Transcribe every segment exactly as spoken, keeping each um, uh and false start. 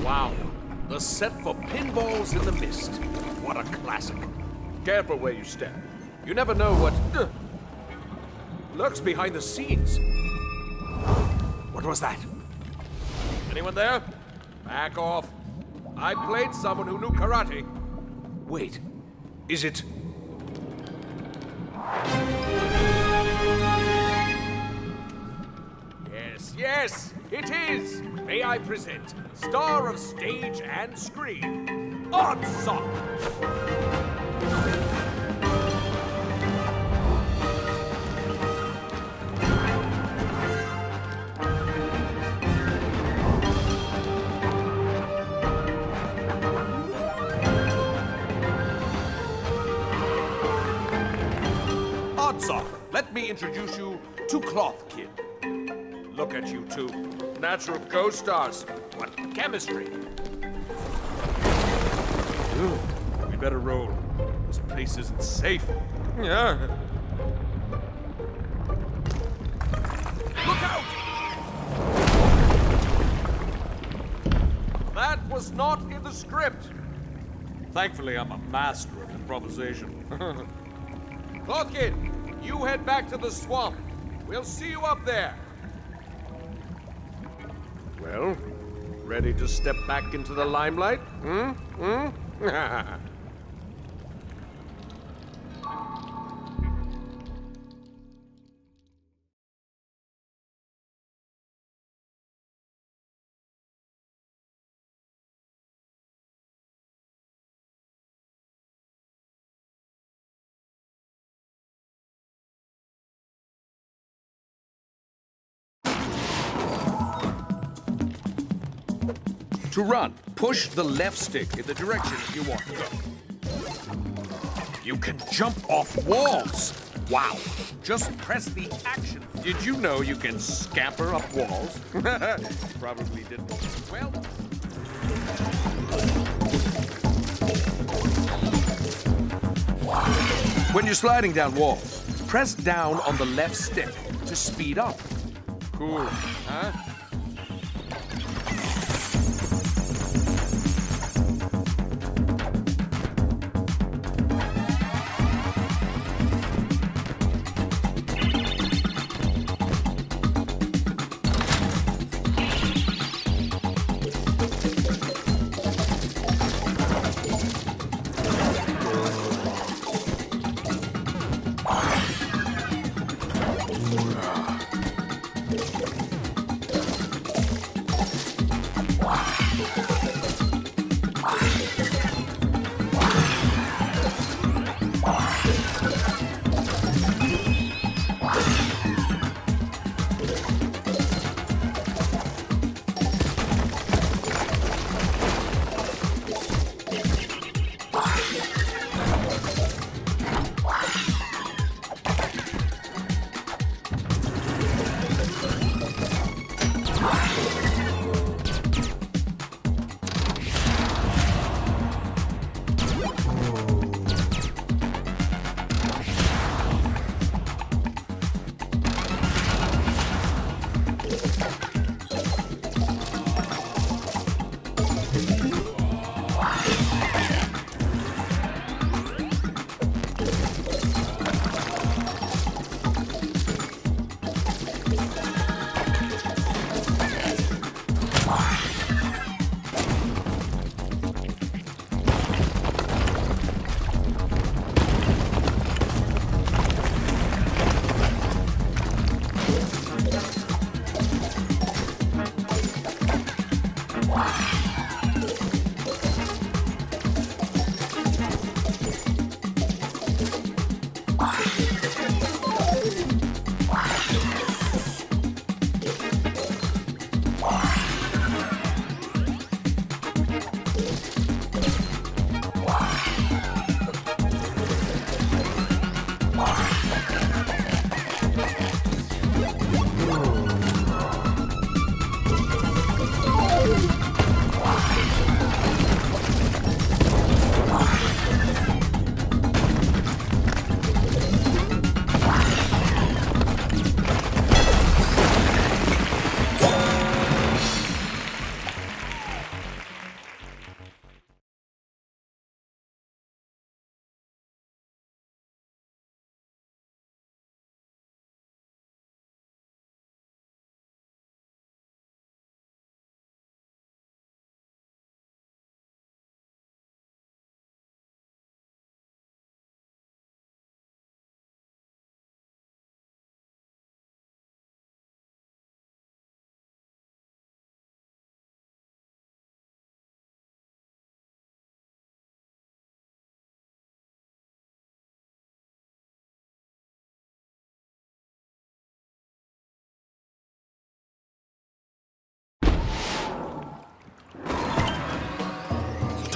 Wow. The set for Pinballs in the Mist. What a classic. Careful where you step. You never know what uh, lurks behind the scenes. What was that? Anyone there? Back off. I played someone who knew karate. Wait, is it... Yes, yes, it is! May I present star of stage and screen, Oddsock! Oddsock, let me introduce you to Cloth Kid. Look at you two. Natural co-stars. What chemistry. Ooh, we better roll. This place isn't safe. Yeah. Look out! That was not in the script. Thankfully, I'm a master of improvisation. Cloth Kid, you head back to the swamp. We'll see you up there. Well, ready to step back into the limelight? Hmm? Hmm? To run, push the left stick in the direction you want to go. You can jump off walls. Wow. Just press the action. Did you know you can scamper up walls? Probably didn't. Well... When you're sliding down walls, press down on the left stick to speed up. Cool, huh?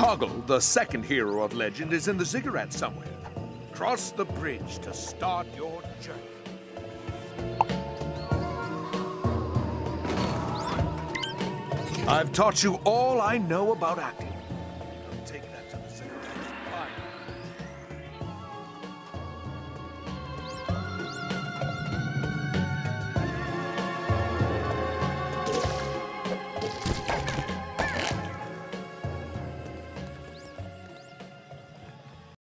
Hoggle, the second hero of legend, is in the ziggurat somewhere. Cross the bridge to start your journey. I've taught you all I know about acting. Don't take that to